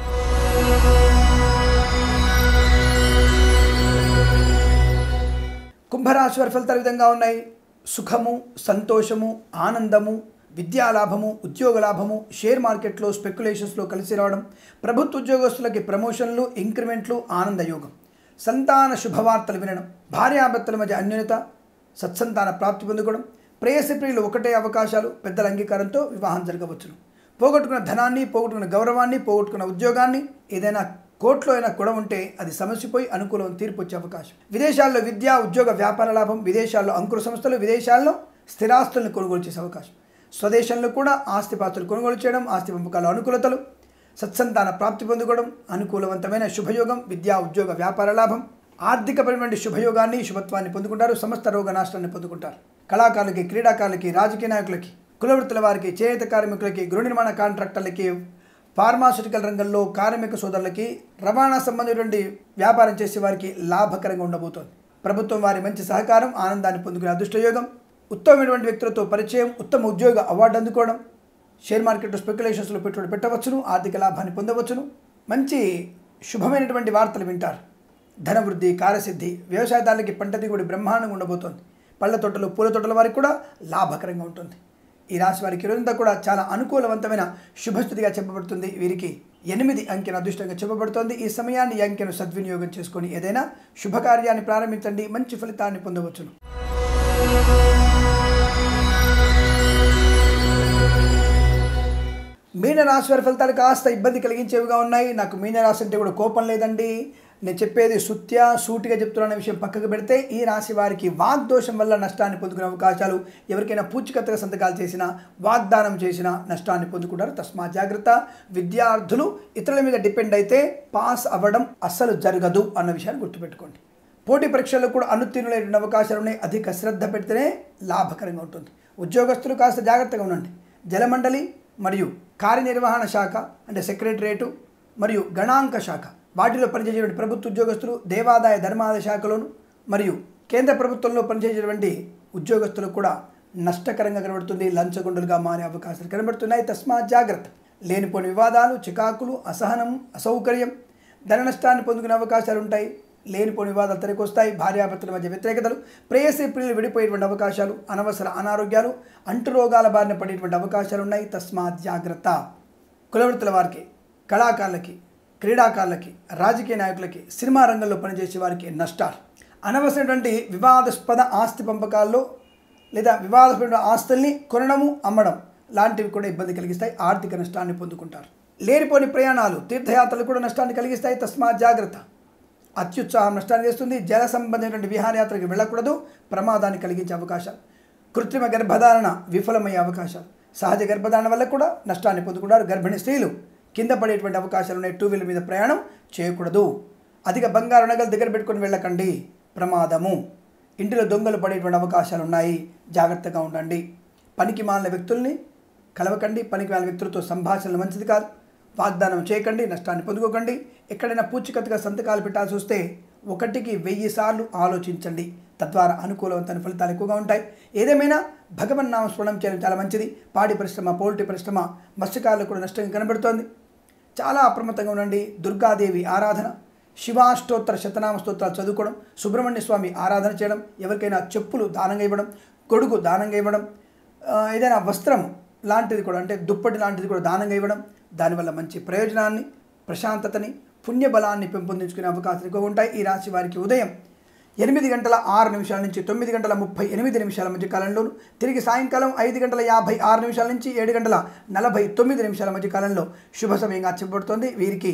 కుంభరాశి వారి ఫలితాలు విధంగా ఉన్నాయి. సుఖము, సంతోషము, ఆనందము, విద్యాలాభము, ఉద్యోగ లాభము, షేర్ మార్కెట్లో స్పెక్యులేషన్స్లో కలిసి రావడం, ప్రభుత్వ ఉద్యోగస్తులకి ప్రమోషన్లు, ఇంక్రిమెంట్లు, ఆనందయోగం, సంతాన శుభవార్తలు వినడం, భార్యాభర్తల మధ్య అన్యోన్యత, సత్సంతాన ప్రాప్తి పొందుకోవడం, ప్రేయసి ప్రియులు ఒకటే అవకాశాలు, పెద్దల అంగీకారంతో వివాహం జరగవచ్చును. పోగొట్టుకున్న ధనాన్ని, పోగొట్టుకున్న గౌరవాన్ని, పోగొట్టుకున్న ఉద్యోగాన్ని, ఏదైనా కోర్టులో అయినా గొడవ ఉంటే అది సమస్యపోయి అనుకూలం తీర్పు వచ్చే అవకాశం. విదేశాల్లో విద్యా, ఉద్యోగ, వ్యాపార లాభం, విదేశాల్లో అంకుర సంస్థలు, విదేశాల్లో స్థిరాస్తులను కొనుగోలు చేసే అవకాశం. స్వదేశంలో కూడా ఆస్తిపాస్తులు కొనుగోలు చేయడం, ఆస్తి పంపకాల అనుకూలతలు, సత్సంతాన ప్రాప్తి పొందుకోవడం, అనుకూలవంతమైన శుభయోగం, విద్యా, ఉద్యోగ, వ్యాపార లాభం, ఆర్థికపరమైన శుభయోగాన్ని, శుభత్వాన్ని పొందుకుంటారు. సమస్త రోగ నాశనాన్ని పొందుకుంటారు. కళాకారులకి, క్రీడాకారులకి, రాజకీయ నాయకులకి, కులవృత్తుల వారికి, చేనేత కార్మికులకి, గృహ నిర్మాణ కాంట్రాక్టర్లకి, ఫార్మాస్యూటికల్ రంగంలో కార్మిక సోదరులకి, రవాణా సంబంధించినటువంటి వ్యాపారం చేసే వారికి లాభకరంగా ఉండబోతోంది. ప్రభుత్వం వారి మంచి సహకారం, ఆనందాన్ని పొందుకునే అదృష్టయోగం, ఉత్తమమైనటువంటి వ్యక్తులతో పరిచయం, ఉత్తమ ఉద్యోగ అవార్డు అందుకోవడం, షేర్ మార్కెట్లో స్పెక్యులేషన్స్లో పెట్టుబడి పెట్టవచ్చును, ఆర్థిక లాభాన్ని పొందవచ్చును. మంచి శుభమైనటువంటి వార్తలు వింటారు. ధనవృద్ధి, కార్యసిద్ధి, వ్యవసాయదారులకి పంట దిగుబడి బ్రహ్మాండంగా ఉండబోతోంది. పళ్ళ తోటలు, పూల తోటల వారికి కూడా లాభకరంగా ఉంటుంది. ఈ రాశి వారికి రోజంతా కూడా చాలా అనుకూలవంతమైన శుభస్థితిగా చెప్పబడుతుంది. వీరికి 8 అంకెను అదృష్టంగా చెప్పబడుతోంది. ఈ సమయాన్ని, ఈ అంకెను సద్వినియోగం చేసుకొని ఏదైనా శుభకార్యాన్ని ప్రారంభించండి, మంచి ఫలితాన్ని పొందవచ్చును. మీనరాశి వారి ఫలితాలు కాస్త ఇబ్బంది కలిగించేవిగా ఉన్నాయి. నాకు మీనరాశి అంటే కూడా కోపం లేదండి, నేను చెప్పేది సూటిగా చెప్తున్న విషయం పక్కకు పెడితే ఈ రాశి వారికి వాగ్దోషం వల్ల నష్టాన్ని పొందుకునే అవకాశాలు, ఎవరికైనా పూచికత్తుగా సంతకాలు చేసినా వాగ్దానం చేసినా నష్టాన్ని పొందుకుంటారు. తస్మా జాగ్రత్త. విద్యార్థులు ఇతరుల మీద డిపెండ్ అయితే పాస్ అవ్వడం అస్సలు జరగదు అన్న విషయాన్ని గుర్తుపెట్టుకోండి. పోటీ పరీక్షల్లో కూడా అనుత్తీర్ణులైన అవకాశాలు ఉన్నాయి. అధిక శ్రద్ధ పెడితేనే లాభకరంగా ఉంటుంది. ఉద్యోగస్తులు కాస్త జాగ్రత్తగా ఉండండి. జలమండలి మరియు కార్యనిర్వహణ శాఖ అంటే సెక్రటరేటు మరియు గణాంక శాఖ వాటిలో పనిచేసేటువంటి ప్రభుత్వ ఉద్యోగస్తులు, దేవాదాయ ధర్మాదాయ శాఖలోను మరియు కేంద్ర ప్రభుత్వంలో పనిచేసేటువంటి ఉద్యోగస్తులకు కూడా నష్టకరంగా కనబడుతుంది. లంచగొండులుగా మారే అవకాశాలు కనబడుతున్నాయి. తస్మా జాగ్రత్త. లేనిపోని వివాదాలు, చికాకులు, అసహనం, అసౌకర్యం, ధన నష్టాన్ని పొందుకునే అవకాశాలు ఉంటాయి. లేనిపోని వివాదాలు తెరకొస్తాయి. భార్యాభర్తల మధ్య వ్యతిరేకతలు, ప్రేయసి ప్రియులు విడిపోయేటువంటి అవకాశాలు, అనవసర అనారోగ్యాలు, అంటురోగాల బారిన పడేటువంటి అవకాశాలు ఉన్నాయి. తస్మాత్ జాగ్రత్త. కులవృత్తుల వారికి, కళాకారులకి, క్రీడాకారులకి, రాజకీయ నాయకులకి, సినిమా రంగంలో పనిచేసే వారికి నష్టాలు. అనవసరమైనటువంటి వివాదాస్పద ఆస్తి పంపకాల్లో లేదా వివాదాస్పద ఆస్తుల్ని కొనడము, అమ్మడం లాంటివి కూడా ఇబ్బంది కలిగిస్తాయి. ఆర్థిక నష్టాన్ని పొందుకుంటారు. లేనిపోని ప్రయాణాలు, తీర్థయాత్రలు కూడా నష్టాన్ని కలిగిస్తాయి. తస్మాత్ జాగ్రత్త. అత్యుత్సాహం నష్టాన్ని చేస్తుంది. జల సంబంధమైనటువంటి విహారయాత్రకి వెళ్ళకూడదు, ప్రమాదాన్ని కలిగించే అవకాశాలు. కృత్రిమ గర్భధారణ విఫలమయ్యే అవకాశాలు. సహజ గర్భధారణ వల్ల కూడా నష్టాన్ని పొందుకుంటారు. గర్భిణీ స్త్రీలు కింద పడేటువంటి అవకాశాలు ఉన్నాయి. 2 వీలర్ మీద ప్రయాణం చేయకూడదు. అధిక బంగారు నగలు దగ్గర పెట్టుకొని వెళ్ళకండి, ప్రమాదము. ఇంటిలో దొంగలు పడేటువంటి అవకాశాలు ఉన్నాయి, జాగ్రత్తగా ఉండండి. పనికి మాలిన వ్యక్తుల్ని కలవకండి. పనికి మాలిన వ్యక్తులతో సంభాషణలు మంచిది కాదు. వాగ్దానం చేయకండి, నష్టాన్ని పొందుకోకండి. ఎక్కడైనా పూచికత్తుగా సంతకాలు పెట్టాల్సి వస్తే 1కి 1000 సార్లు ఆలోచించండి. తద్వారా అనుకూలవంతమైన ఫలితాలు ఎక్కువగా ఉంటాయి. ఏదేమైనా భగవన్నామ స్మరణం చేయడం చాలా మంచిది. పాడి పరిశ్రమ, పౌల్ట్రీ పరిశ్రమ, మత్స్యకారులకు కూడా నష్టంగా కనబడుతోంది. చాలా అప్రమత్తంగా ఉండండి. దుర్గాదేవి ఆరాధన, శివాష్టోత్తర శతనామ స్తోత్రాలు చదువుకోవడం, సుబ్రహ్మణ్య స్వామి ఆరాధన చేయడం, ఎవరికైనా చెప్పులు దానంగా ఇవ్వడం, గొడుగు దానంగా ఇవ్వడం, ఏదైనా వస్త్రం లాంటిది కూడా అంటే దుప్పటి లాంటిది కూడా దానంగా ఇవ్వడం, దానివల్ల మంచి ప్రయోజనాన్ని, ప్రశాంతతని, పుణ్యబలాన్ని పెంపొందించుకునే అవకాశాలు ఎక్కువ ఉంటాయి. ఈ రాశి వారికి ఉదయం 8:06 నుంచి 9:38 మధ్య కాలంలోను, తిరిగి సాయంకాలం 5:56 నుంచి 7:49 మధ్య కాలంలో శుభ సమయంగా చెప్పబడుతోంది. వీరికి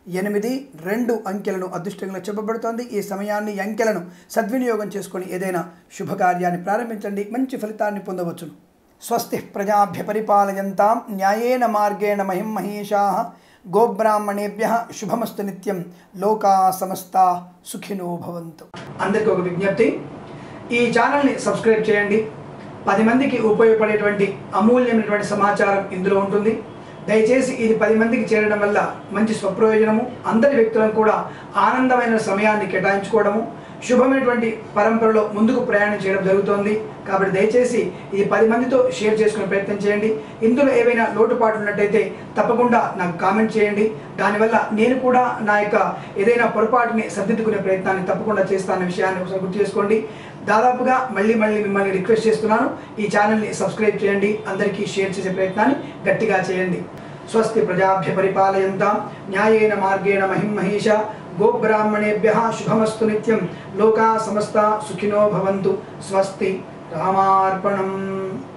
8-2 అంకెలను అదృష్టంగా చెప్పబడుతోంది. ఈ సమయాన్ని, అంకెలను సద్వినియోగం చేసుకొని ఏదైనా శుభకార్యాన్ని ప్రారంభించండి, మంచి ఫలితాన్ని పొందవచ్చును. స్వస్తి ప్రజాభ్య పరిపాలయంతాం న్యాయేన మార్గేణ మహిం మహేషాః గోబ్రాహ్మణేభ్యః శుభమస్తు నిత్యం. లోకా సమస్తా సుఖినో భవంతు. అందరికీ ఒక విజ్ఞప్తి, ఈ ఛానల్ని సబ్స్క్రైబ్ చేయండి. 10 మందికి ఉపయోగపడేటువంటి అమూల్యమైనటువంటి సమాచారం ఇందులో ఉంటుంది. దయచేసి ఇది 10 మందికి చేరడం వల్ల మంచి స్వప్రయోజనము, అందరి వ్యక్తులను కూడా ఆనందమైన సమయాన్ని కేటాయించుకోవడము, శుభమైనటువంటి పరంపరలో ముందుకు ప్రయాణం చేయడం జరుగుతోంది. కాబట్టి దయచేసి ఇది 10 మందితో షేర్ చేసుకునే ప్రయత్నం చేయండి. ఇందులో ఏవైనా లోటుపాట్లు ఉన్నట్టయితే తప్పకుండా నాకు కామెంట్ చేయండి. దానివల్ల నేను కూడా నా యొక్క ఏదైనా పొరపాటుని సర్దిద్దుకునే ప్రయత్నాన్ని తప్పకుండా చేస్తానన్న విషయాన్ని ఒకసారి గుర్తు చేసుకోండి. దాదాపుగా మళ్ళీ మిమ్మల్ని రిక్వెస్ట్ చేస్తున్నాను, ఈ ఛానల్ని సబ్స్క్రైబ్ చేయండి, అందరికీ షేర్ చేసే ప్రయత్నాన్ని గట్టిగా చేయండి. స్వస్తి ప్రజాభ్య పరిపాలయంతాం న్యాయేన మార్గేణ మహిం మహేషా గోబ్రాహ్మణేభ్యః శుభమస్తు నిత్యం. లోకా సమస్తా సుఖినో భవంతు. స్వస్తి. రామార్పణం.